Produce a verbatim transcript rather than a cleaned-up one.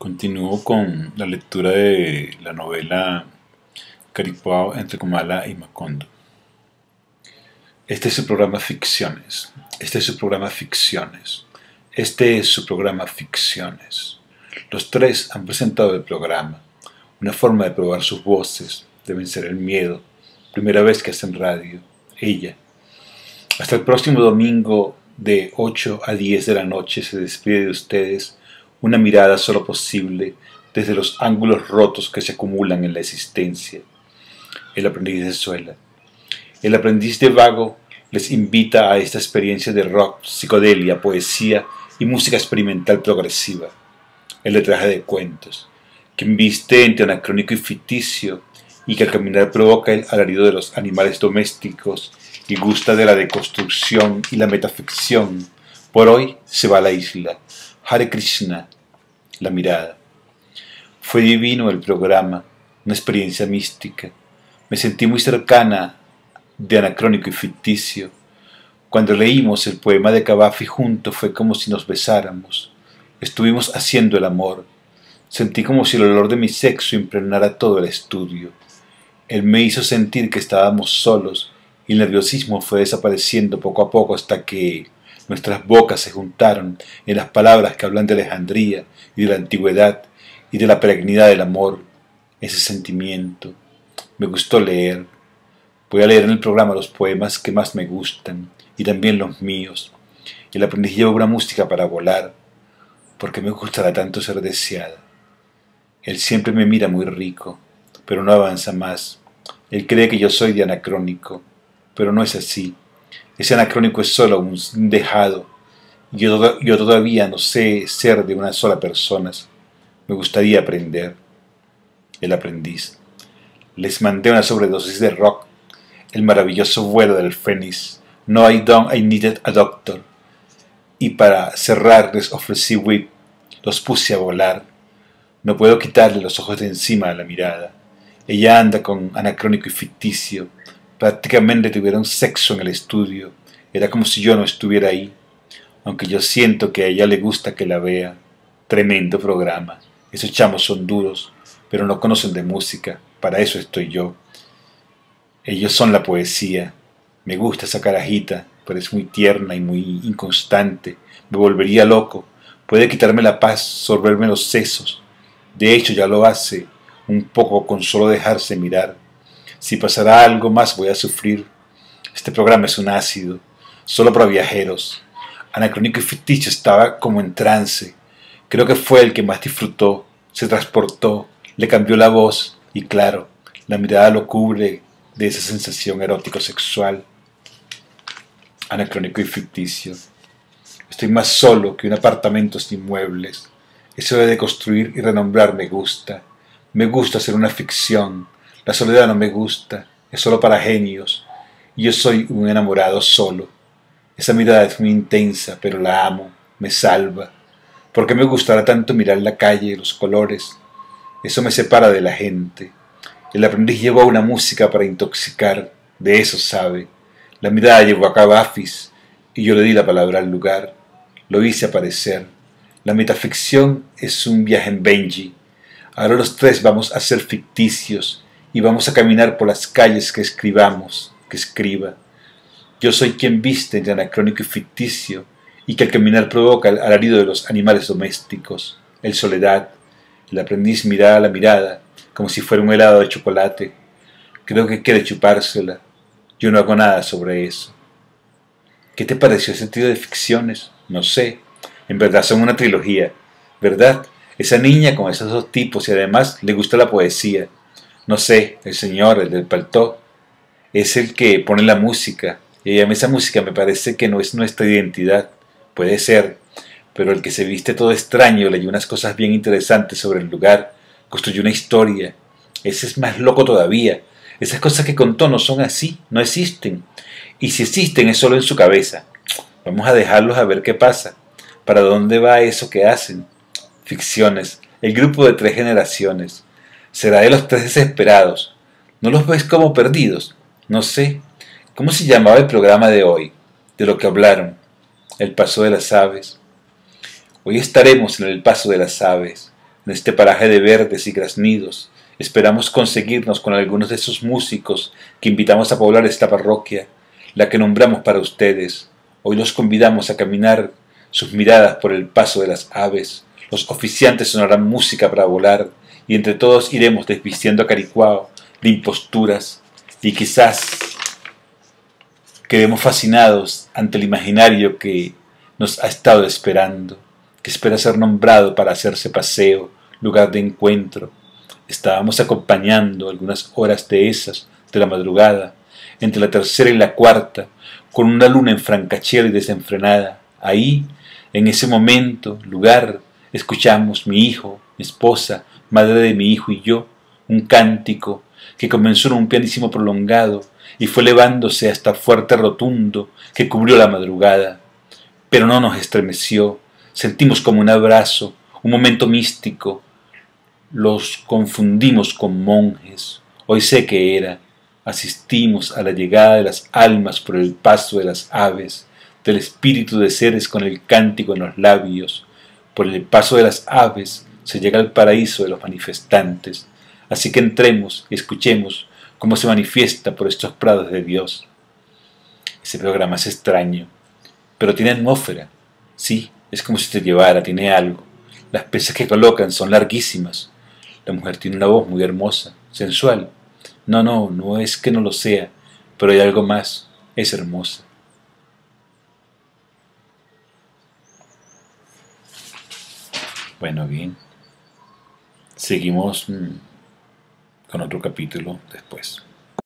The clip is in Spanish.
Continúo con la lectura de la novela Caripoao entre Comala y Macondo. Este es su programa Ficciones. Este es su programa Ficciones. Este es su programa Ficciones. Los tres han presentado el programa, una forma de probar sus voces, de vencer el miedo. Primera vez que hacen radio. Ella. Hasta el próximo domingo de ocho a diez de la noche se despide de ustedes una mirada solo posible desde los ángulos rotos que se acumulan en la existencia. El aprendiz de Suela. El aprendiz de Vago les invita a esta experiencia de rock, psicodelia, poesía y música experimental progresiva. El letraje de cuentos, que inviste entre anacrónico y ficticio y que al caminar provoca el alarido de los animales domésticos y gusta de la deconstrucción y la metaficción. Por hoy se va a la isla. Hare Krishna, la mirada. Fue divino el programa, una experiencia mística. Me sentí muy cercana de anacrónico y ficticio. Cuando leímos el poema de Cavafy juntos fue como si nos besáramos. Estuvimos haciendo el amor. Sentí como si el olor de mi sexo impregnara todo el estudio. Él me hizo sentir que estábamos solos y el nerviosismo fue desapareciendo poco a poco hasta que nuestras bocas se juntaron en las palabras que hablan de Alejandría y de la antigüedad y de la perennidad del amor, ese sentimiento. Me gustó leer. Voy a leer en el programa los poemas que más me gustan y también los míos. El aprendiz lleva una música para volar, porque me gustará tanto ser deseada. Él siempre me mira muy rico, pero no avanza más. Él cree que yo soy de anacrónico, pero no es así. Ese anacrónico es solo un dejado. Yo, yo todavía no sé ser de una sola persona. Me gustaría aprender. El aprendiz. Les mandé una sobredosis de rock. El maravilloso vuelo del Fénix. No, I don't, I needed a doctor. Y para cerrar les ofrecí whip. Los puse a volar. No puedo quitarle los ojos de encima a la mirada. Ella anda con anacrónico y ficticio. Prácticamente tuvieron sexo en el estudio. Era como si yo no estuviera ahí. Aunque yo siento que a ella le gusta que la vea. Tremendo programa. Esos chamos son duros, pero no conocen de música. Para eso estoy yo. Ellos son la poesía. Me gusta esa carajita, pero es muy tierna y muy inconstante. Me volvería loco. Puede quitarme la paz, sorberme los sesos. De hecho, ya lo hace un poco con solo dejarse mirar. Si pasará algo más voy a sufrir. Este programa es un ácido, solo para viajeros. Anacrónico y ficticio estaba como en trance. Creo que fue el que más disfrutó, se transportó, le cambió la voz y claro, la mirada lo cubre de esa sensación erótico-sexual. Anacrónico y ficticio. Estoy más solo que un apartamento sin muebles. Eso de construir y renombrar me gusta. Me gusta hacer una ficción. La soledad no me gusta, es solo para genios. Yo soy un enamorado solo. Esa mirada es muy intensa, pero la amo, me salva. ¿Por qué me gustará tanto mirar la calle, los colores? Eso me separa de la gente. El aprendiz llevó una música para intoxicar, de eso sabe. La mirada llevó a Cavafis y yo le di la palabra al lugar. Lo hice aparecer. La metaficción es un viaje en Benji. Ahora los tres vamos a ser ficticios. Y vamos a caminar por las calles que escribamos, que escriba. Yo soy quien viste entre anacrónico y ficticio, y que al caminar provoca el alarido de los animales domésticos, el soledad. El aprendiz mira a la mirada, como si fuera un helado de chocolate. Creo que quiere chupársela. Yo no hago nada sobre eso. ¿Qué te pareció ese trío de ficciones? No sé. En verdad son una trilogía, ¿verdad? Esa niña con esos dos tipos y además le gusta la poesía. No sé, el señor, el del paltó, es el que pone la música. Y a mí esa música me parece que no es nuestra identidad. Puede ser, pero el que se viste todo extraño leyó unas cosas bien interesantes sobre el lugar, construyó una historia. Ese es más loco todavía. Esas cosas que contó no son así, no existen. Y si existen es solo en su cabeza. Vamos a dejarlos a ver qué pasa. ¿Para dónde va eso que hacen? Ficciones, el grupo de tres generaciones. Será de los tres desesperados. ¿No los ves como perdidos? No sé. ¿Cómo se llamaba el programa de hoy? De lo que hablaron. El paso de las aves. Hoy estaremos en el paso de las aves. en este paraje de verdes y graznidos, esperamos conseguirnos con algunos de esos músicos que invitamos a poblar esta parroquia, la que nombramos para ustedes. Hoy los convidamos a caminar sus miradas por el paso de las aves. Los oficiantes sonarán música para volar, y entre todos iremos desvistiendo a Caricuao de imposturas, y quizás quedemos fascinados ante el imaginario que nos ha estado esperando, que espera ser nombrado para hacerse paseo, lugar de encuentro. Estábamos acompañando algunas horas de esas de la madrugada, entre la tercera y la cuarta, con una luna en francachela y desenfrenada. Ahí, en ese momento, lugar, escuchamos mi hijo, mi esposa, madre de mi hijo y yo, un cántico que comenzó en un pianísimo prolongado y fue elevándose hasta fuerte rotundo que cubrió la madrugada. Pero no nos estremeció, sentimos como un abrazo, un momento místico. Los confundimos con monjes. Hoy sé que era. Asistimos a la llegada de las almas por el paso de las aves, del espíritu de seres con el cántico en los labios. Por el paso de las aves se llega al paraíso de los manifestantes. Así que entremos y escuchemos cómo se manifiesta por estos prados de Dios. Ese programa es extraño, pero tiene atmósfera. Sí, es como si te llevara, tiene algo. Las piezas que colocan son larguísimas. La mujer tiene una voz muy hermosa, sensual. No, no, no es que no lo sea, pero hay algo más. Es hermosa. Bueno, bien. Seguimos mmm, con otro capítulo después.